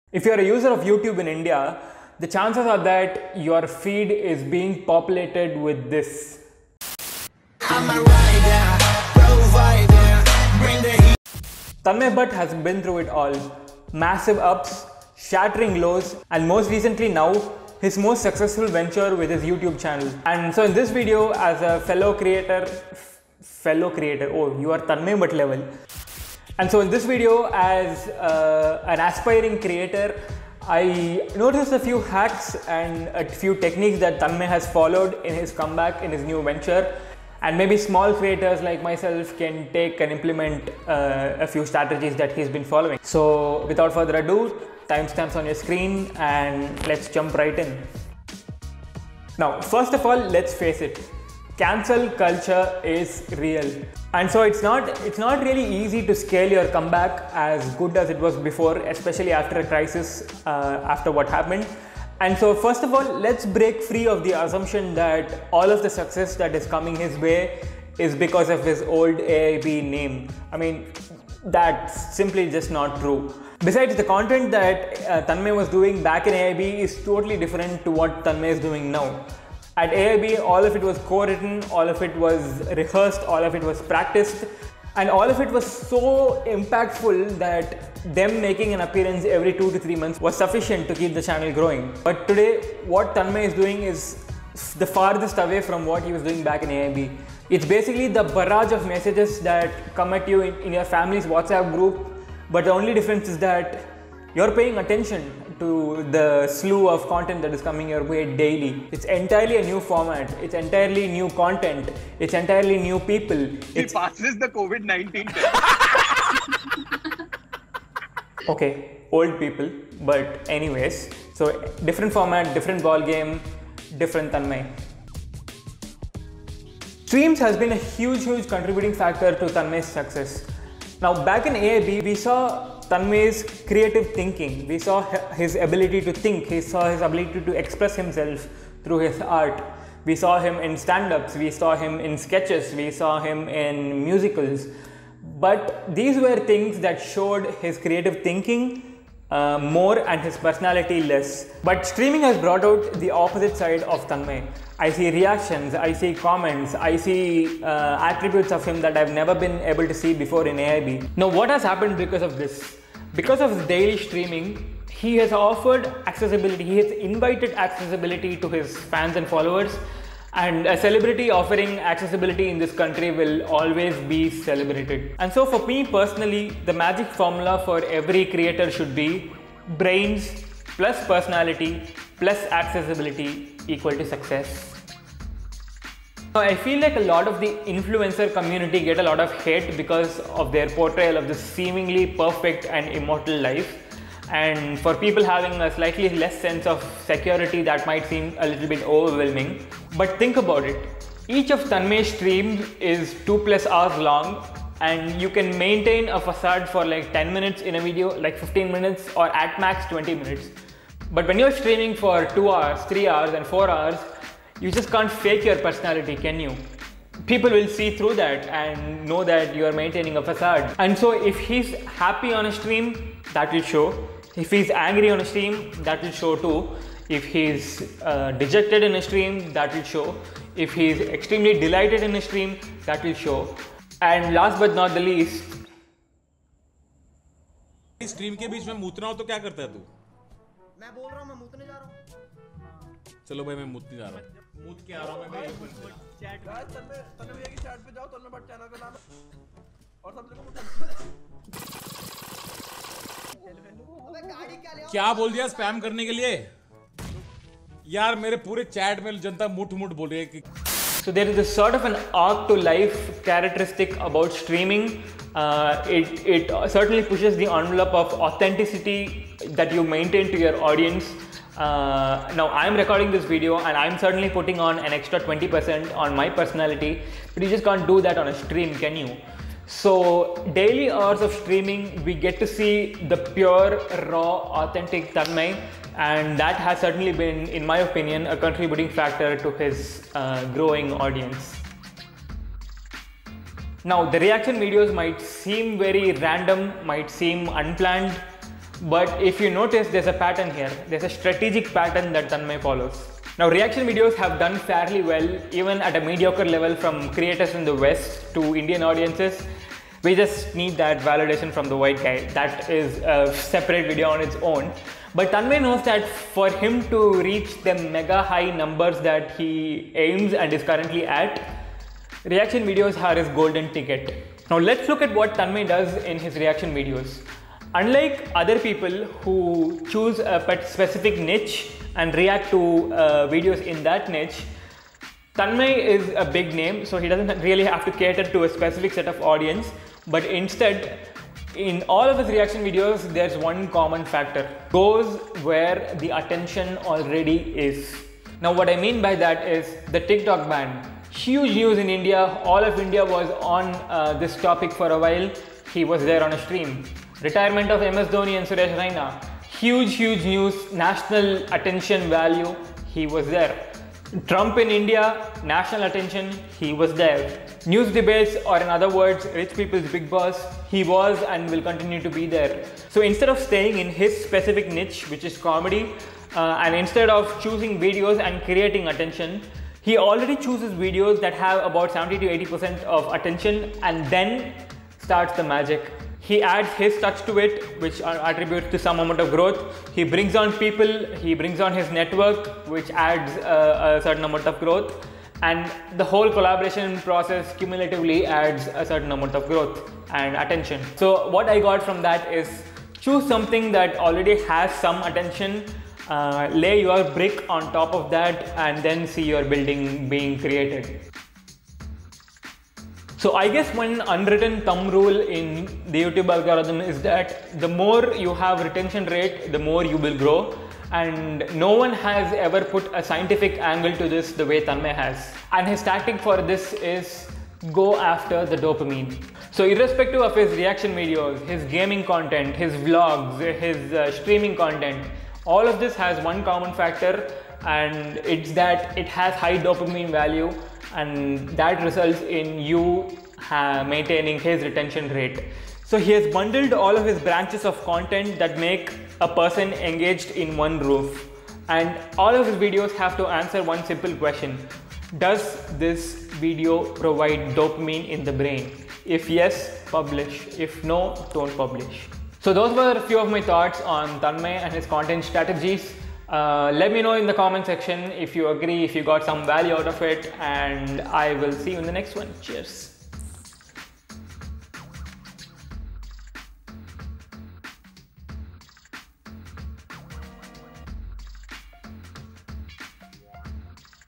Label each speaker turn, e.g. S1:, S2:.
S1: If you're a user of YouTube in India, the chances are that your feed is being populated with this. Tanmay Bhatt has been through it all. Massive ups, shattering lows, and most recently now, his most successful venture with his YouTube channel. And so in this video, as a fellow creator, oh, you are Tanmay Bhatt level. And so in this video, as an aspiring creator, I noticed a few hacks and a few techniques that Tanmay has followed in his comeback, in his new venture. And maybe small creators like myself can take and implement a few strategies that he's been following. So without further ado, timestamps on your screen and let's jump right in. Now, first of all, let's face it, cancel culture is real. And so it's not really easy to scale your comeback as good as it was before, especially after a crisis, after what happened. And so first of all, let's break free of the assumption that all of the success that is coming his way is because of his old AIB name. I mean, that's simply just not true. Besides, the content that Tanmay was doing back in AIB is totally different to what Tanmay is doing now. At AIB, all of it was co-written, all of it was rehearsed, all of it was practiced, and all of it was so impactful that them making an appearance every 2 to 3 months was sufficient to keep the channel growing. But today, what Tanmay is doing is the farthest away from what he was doing back in AIB. It's basically the barrage of messages that come at you in your family's WhatsApp group, but the only difference is that you're paying attention to the slew of content that is coming your way daily. It's entirely a new format, it's entirely new content, it's entirely new people.
S2: He passes the COVID-19 test.
S1: Okay, old people, but anyways, so different format, different ball game, different Tanmay. Streams has been a huge contributing factor to Tanmay's success. Now back in AIB, we saw Tanmay's creative thinking, we saw his ability to think, we saw his ability to express himself through his art. We saw him in stand-ups, we saw him in sketches, we saw him in musicals. But these were things that showed his creative thinking more and his personality less. But streaming has brought out the opposite side of Tanmay. I see reactions, I see comments, I see attributes of him that I've never been able to see before in AIB. Now, what has happened because of this? Because of his daily streaming, he has offered accessibility, he has invited accessibility to his fans and followers. And a celebrity offering accessibility in this country will always be celebrated. And so for me personally, the magic formula for every creator should be brains plus personality plus accessibility equal to success. Now, I feel like a lot of the influencer community get a lot of hate because of their portrayal of this seemingly perfect and immortal life. And for people having a slightly less sense of security, that might seem a little bit overwhelming. But think about it. Each of Tanmay's streams is 2+ hours long, and you can maintain a facade for like 10 minutes in a video, like 15 minutes, or at max 20 minutes. But when you're streaming for 2 hours, 3 hours, and 4 hours, you just can't fake your personality, can you? People will see through that and know that you are maintaining a facade. And so if he's happy on a stream, that will show. If he's angry on a stream, that will show too. If he's dejected in a stream, that will show. If he's extremely delighted in a stream, that will show. And last but not the least,
S3: stream के बीच में मूतना हो तो क्या करता है तू?
S4: मैं बोल रहा हूँ मैं मूतने जा रहा हूँ।
S3: चलो भाई मैं मूतने जा रहा हूँ। मूत के आ रहा हूँ मैं
S4: चैट तन्मय भैया की चैट पे जाओ, तन्मय भट्ट चैनल का नाम है और सब लोगों
S3: क्या बोल दिया स्पैम करने के लिए? यार मेरे पूरे चैट में जनता मुठ बोल रही है कि
S1: so there is a sort of an arc to life characteristic about streaming. It certainly pushes the envelope of authenticity that you maintain to your audience. Now I'm recording this video and I'm certainly putting on an extra 20% on my personality, but you just can't do that on a stream, can you? So daily hours of streaming, we get to see the pure, raw, authentic Tanmay, and that has certainly been, in my opinion, a contributing factor to his growing audience. Now, the reaction videos might seem very random, might seem unplanned, But if you notice, there's a pattern here. There's a strategic pattern that Tanmay follows. Now, reaction videos have done fairly well, even at a mediocre level, from creators in the West to Indian audiences. We just need that validation from the white guy. That is a separate video on its own. But Tanmay knows that for him to reach the mega high numbers that he aims and is currently at, reaction videos are his golden ticket. Now let's look at what Tanmay does in his reaction videos. Unlike other people who choose a specific niche and react to videos in that niche, Tanmay is a big name, so he doesn't really have to cater to a specific set of audience, but instead, in all of his reaction videos, there's one common factor. Goes where the attention already is. Now what I mean by that is the TikTok ban. Huge news in India. All of India was on this topic for a while. He was there on a stream. Retirement of MS Dhoni and Suresh Raina. Huge news, national attention value. He was there. Trump in India, national attention, he was there. News debates, or in other words, rich people's big boss, he was and will continue to be there. So instead of staying in his specific niche, which is comedy, and instead of choosing videos and creating attention, he already chooses videos that have about 70 to 80% of attention and then starts the magic. He adds his touch to it, which attributes to some amount of growth. He brings on people, he brings on his network, which adds a certain amount of growth. And the whole collaboration process cumulatively adds a certain amount of growth and attention. So what I got from that is, choose something that already has some attention, lay your brick on top of that, and then see your building being created. So I guess one unwritten thumb rule in the YouTube algorithm is that the more you have retention rate, the more you will grow. And no one has ever put a scientific angle to this the way Tanmay has. And his tactic for this is go after the dopamine. So irrespective of his reaction videos, his gaming content, his vlogs, his streaming content, all of this has one common factor, and it's that it has high dopamine value, and that results in you maintaining his retention rate. So he has bundled all of his branches of content that make a person engaged in one roof, and all of his videos have to answer one simple question: does this video provide dopamine in the brain? If yes, publish. If no, don't publish. So those were a few of my thoughts on Tanmay and his content strategies. Let me know in the comment section if you agree, if you got some value out of it, and I will see you in the next one. Cheers.